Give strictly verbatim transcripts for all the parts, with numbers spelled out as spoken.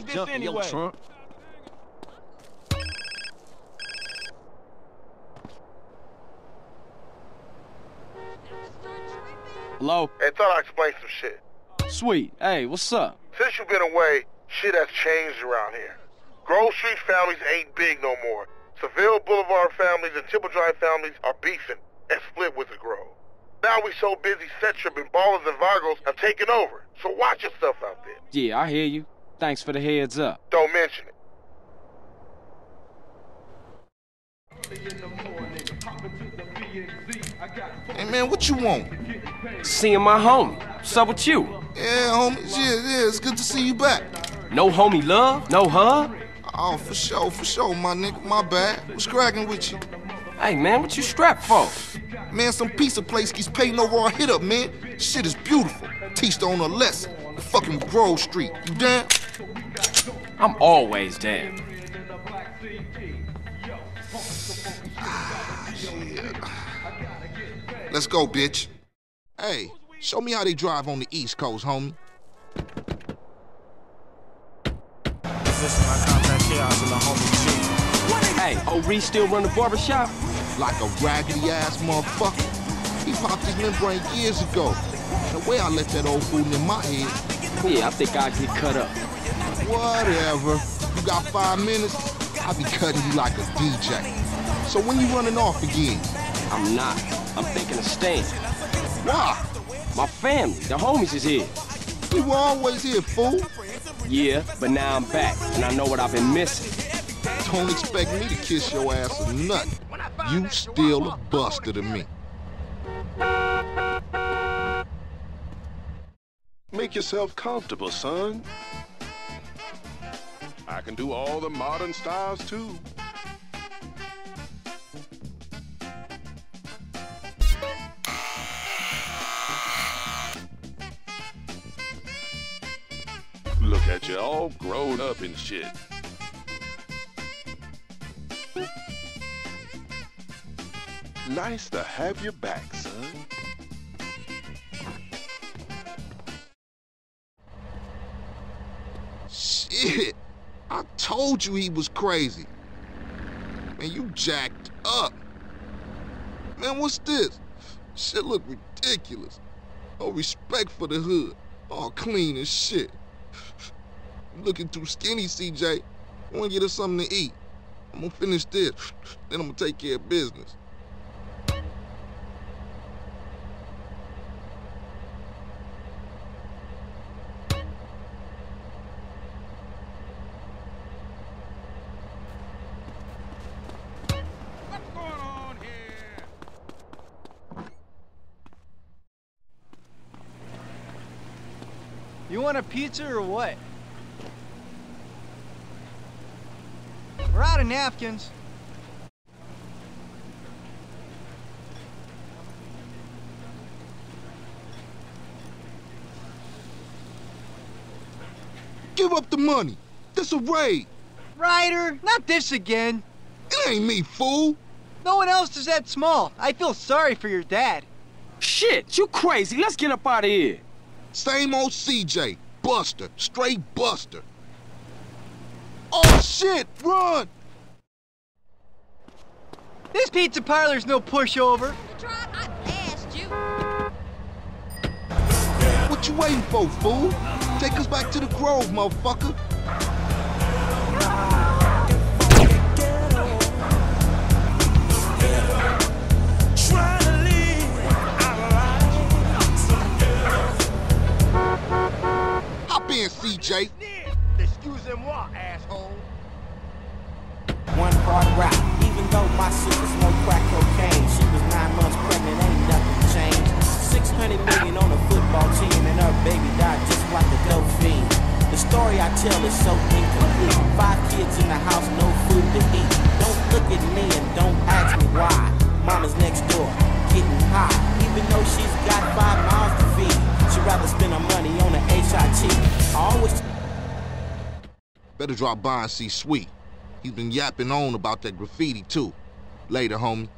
this anyway? Your trunk. Hello? Hey, thought I'd explain some shit. Sweet. Hey, what's up? Since you've been away, shit has changed around here. Grove Street families ain't big no more. Seville Boulevard families and Temple Drive families are beefing and split with the Grove. Now we so busy, Setchup and Ballas and Vagos have taken over. So watch your stuff out there. Yeah, I hear you. Thanks for the heads up. Don't mention it. Hey man, what you want? Seeing my homie. What's up with you? Yeah, homie. Yeah, yeah, it's good to see you back. No homie love? No hug? Oh, for sure, for sure, my nigga. My bad. What's cracking with you? Hey man, what you strapped for? Man, some pizza place keeps paying over our hit up, man. Shit is beautiful. Teach the owner a lesson. Fucking Grove Street. You down? I'm always down. Ah, shit. Let's go, bitch. Hey, show me how they drive on the East Coast, homie. Hey, old Reese still run the barbershop? Like a raggedy-ass motherfucker. He popped his membrane years ago. The way I let that old fool in my head. Yeah, I think I'll get cut up. Whatever. You got five minutes? I'll be cutting you like a D J. So when you running off again? I'm not. I'm thinking of staying. Why? My family, the homies is here. We were always here, fool. Yeah, but now I'm back, and I know what I've been missing. Don't expect me to kiss your ass or nothing. You still a buster to me. Make yourself comfortable, son. I can do all the modern styles, too. Look at you, all grown up and shit. Nice to have you back, son. Shit, I told you he was crazy. Man, you jacked up. Man, what's this? Shit look ridiculous. No respect for the hood. All clean as shit. You looking too skinny, C J. I wanna get us something to eat. I'm gonna finish this, then I'm gonna take care of business. What's going on here? You want a pizza or what? We're out of napkins. Give up the money. This a raid. Ryder, not this again. It ain't me, fool. No one else is that small. I feel sorry for your dad. Shit, you crazy. Let's get up out of here. Same old C J. Buster. Straight Buster. Oh, shit! Run! This pizza parlor's no pushover. I asked you. What you waiting for, fool? Take us back to the Grove, motherfucker. Hop in, C J. Excusez-moi, asshole. One part rap, even though my sister smoked crack cocaine. She was nine months pregnant, ain't nothing changed. Six hundred million on a football team, and her baby died just like a dope fiend. The story I tell is so incomplete. Five kids in the house, no food to eat. Don't look at me and don't ask me why. Mama's next door, getting high. Even though she's got five miles to feed, she'd rather spend her money on an H I T. I always better drop by and see Sweet. He's been yapping on about that graffiti, too. Later, homie.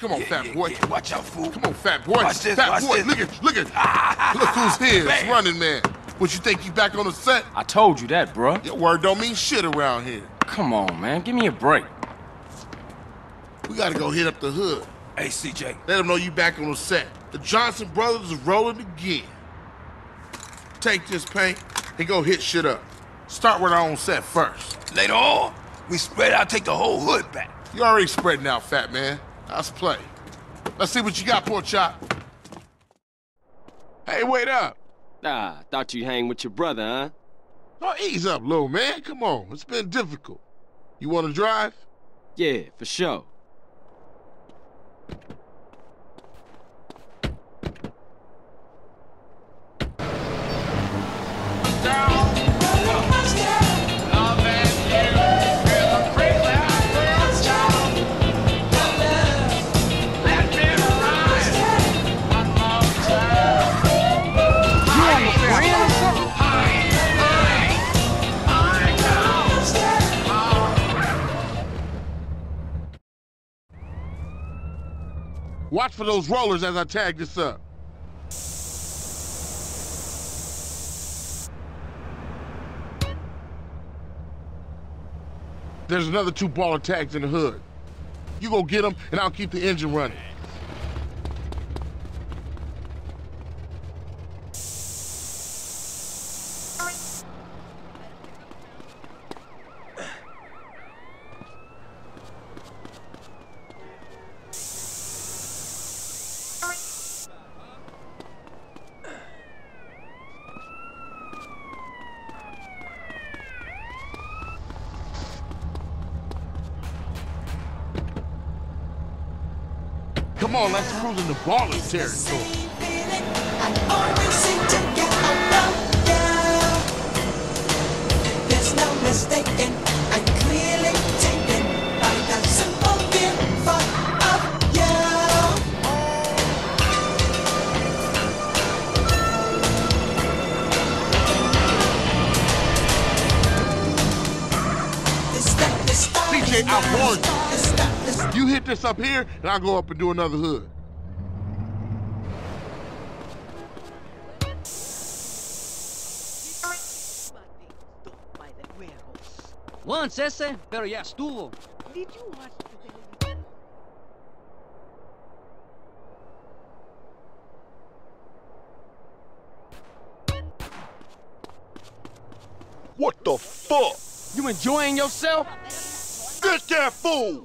Come on, yeah, fat yeah, boy. Yeah. Watch out, fool. Come on, fat boy. Watch this, fat watch boy, this. look at, look at. Look who's here, it's running man. What, you think you back on the set? I told you that, bruh. Your word don't mean shit around here. Come on, man. Give me a break. We gotta go hit up the hood. Hey, C J. Let them know you back on the set. The Johnson brothers is rolling again. Take this paint and go hit shit up. Start with our own set first. Later on, we spread out, take the whole hood back. You already spreading out, fat man. Let's play. Let's see what you got, pork chop. Hey, wait up. Ah, thought you hang with your brother, huh? Oh, ease up, little man. Come on, it's been difficult. You want to drive? Yeah, for sure. Watch for those rollers as I tag this up. There's another two baller tags in the hood. You go get them, and I'll keep the engine running. Come on, let's cruise into Ballas territory. There's no mistaking, I'm clearly taken by the simple thought of you. C J, I warned you. You hit this up here, and I'll go up and do another hood. Once ese, pero ya estuvo. Did you watch the television? What the fuck? You enjoying yourself? Get that fool!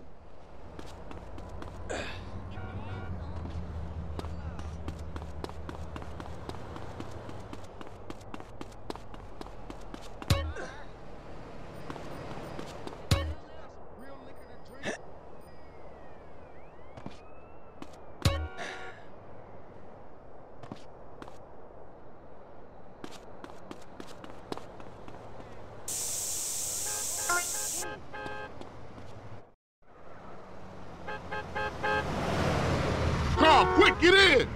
Come on, quick, get in!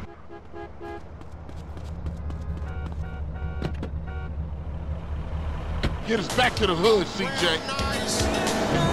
Get us back to the hood, C J.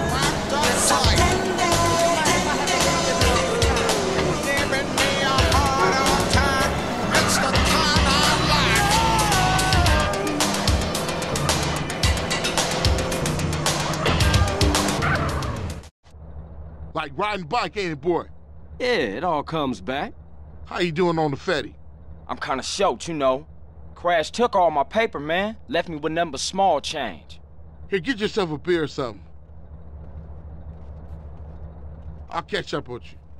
Like riding bike, ain't it, boy? Yeah, it all comes back. How you doing on the Fetty? I'm kinda short, you know. Crash took all my paper, man. Left me with nothing but small change. Here, get yourself a beer or something. I'll catch up with you.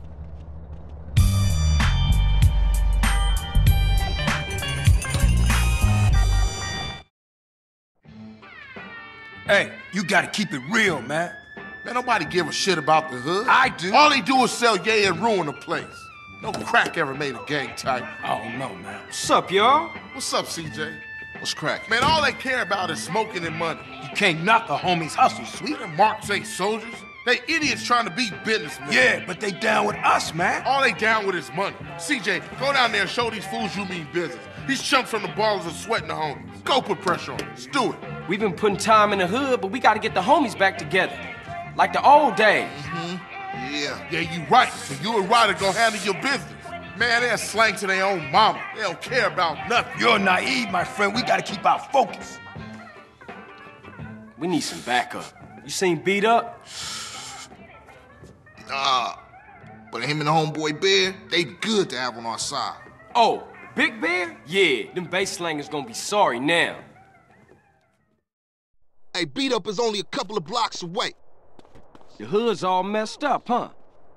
Hey, you gotta keep it real, man. Man, nobody give a shit about the hood. I do. All they do is sell yay and ruin the place. No crack ever made a gang type. I don't know, man. What's up, y'all? What's up, C J? What's cracking? Man, all they care about is smoking and money. You can't knock a homie's hustle, sweet. Them marks ain't soldiers. They idiots trying to be businessmen. Yeah, but they down with us, man. All they down with is money. C J, go down there and show these fools you mean business. These chumps from the Ballas are sweating the homies. Go put pressure on them. Let's do it. We've been putting time in the hood, but we gotta get the homies back together. Like the old days. Mm-hmm. Yeah. Yeah, you right. So you and Ryder gonna handle your business. Man, they're slang to their own mama. They don't care about nothing. You're naive, my friend. We gotta keep our focus. We need some backup. You seen Beat Up? Nah. But him and the homeboy Bear, they good to have on our side. Oh, Big Bear? Yeah, them bass slangers gonna be sorry now. Hey, Beat Up is only a couple of blocks away. The hood's all messed up, huh?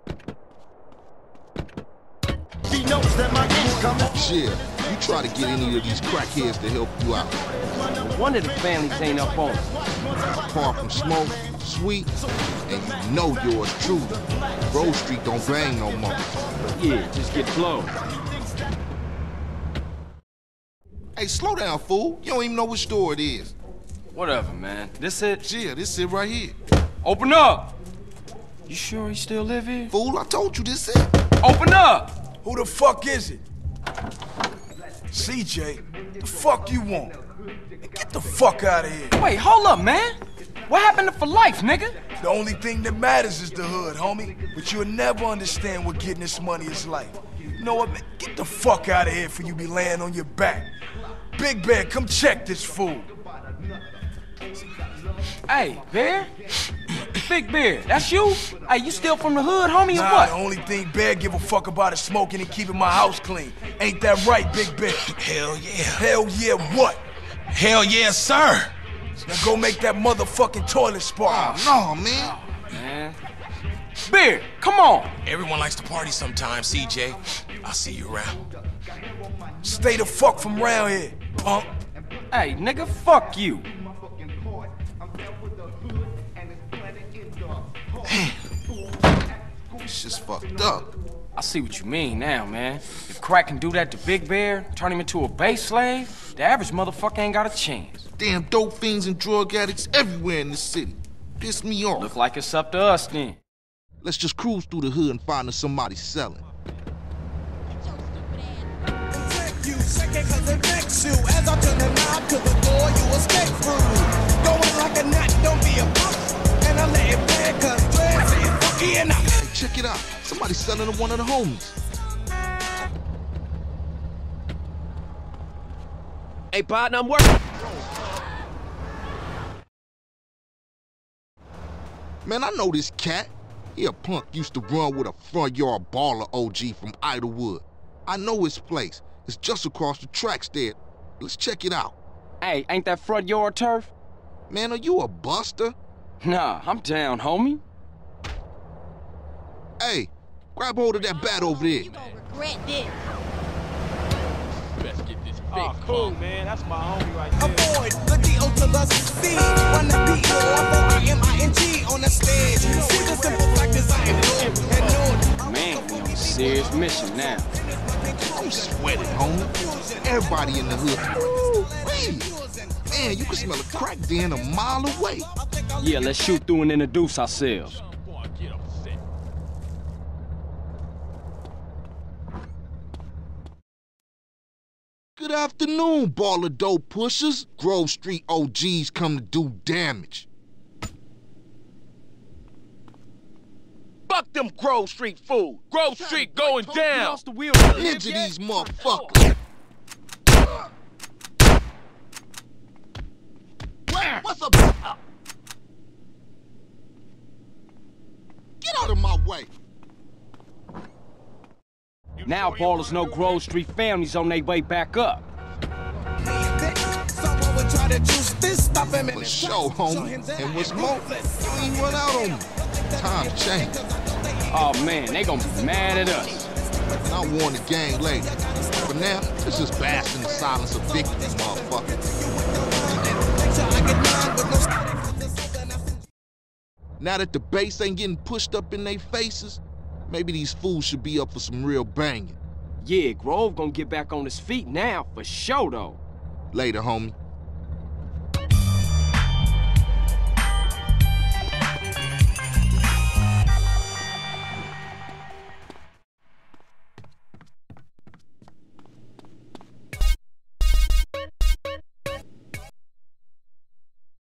She knows that my coming. Shit, you try to get any of these crackheads to help you out. One of the families ain't up on it. Apart from Smoke, Sweet, and you know yours truly. Grove Street don't bang no more. Yeah, just get blown. Hey, slow down, fool. You don't even know which store it is. Whatever, man. This it? Yeah, this it right here. Open up! You sure he still live here? Fool, I told you this it. Open up! Who the fuck is it? C J, the fuck you want? Get the fuck out of here. Wait, hold up, man. What happened to for life, nigga? The only thing that matters is the hood, homie. But you'll never understand what getting this money is like. You know what, man? Get the fuck out of here for you be laying on your back. Big Bear, come check this fool. Hey, Bear? Big Bear, that's you? Hey, you still from the hood, homie, nah, or what? The only thing Bear give a fuck about is smoking and keeping my house clean. Ain't that right, Big Bear? Hell yeah. Hell yeah what? Hell yes, sir. Now go make that motherfucking toilet spark. Oh, no, man. Oh, man. Bear, come on. Everyone likes to party sometimes, C J. I'll see you around. Stay the fuck from around here, punk. Hey, nigga, fuck you. It's just fucked up. I see what you mean now, man. If Crack can do that to Big Bear, turn him into a base slave, the average motherfucker ain't got a chance. Damn dope fiends and drug addicts everywhere in the city. Piss me off. Look like it's up to us then. Let's just cruise through the hood and find us somebody selling. You second cause it makes you. As I turn the knob to the door, you escape through. Going like a knot, don't be a punk. And I let it play cause dreads is funky and I'm. Hey, check it out. Somebody's selling to one of the homies. Hey, partner, I'm working. Man, I know this cat. He a punk used to run with a front yard baller O G from Idlewood. I know his place. It's just across the tracks there. Let's check it out. Hey, ain't that front yard turf? Man, are you a buster? Nah, I'm down, homie. Hey, grab hold of that bat over there. You gonna regret this. Oh, cool, man. That's my homie right there. Avoid the D O to the C. When the B O R M I N G on the stage. See the simple fact is I am known and known. Man, we on a serious mission now. I'm sweating, homie. Everybody in the hood. Ooh, wait. Man, you can smell a crack den a mile away. Yeah, let's shoot through and introduce ourselves. Good afternoon, baller dope pushers. Grove Street O Gs come to do damage. Fuck them Grove Street fools. Grove Street going down. Ninja these motherfuckers. What's up? Get out of my way. Now Ballas know Grove Street families on their way back up. For sure, homie. And what's more, you ain't run out on me. Times change. Oh man, they gonna be mad at us. I'll warn the gang later. For now, let's just bask in the silence of victory, motherfucker. Now that the bass ain't getting pushed up in their faces, maybe these fools should be up for some real banging. Yeah, Grove gonna get back on his feet now, for sure though. Later, homie.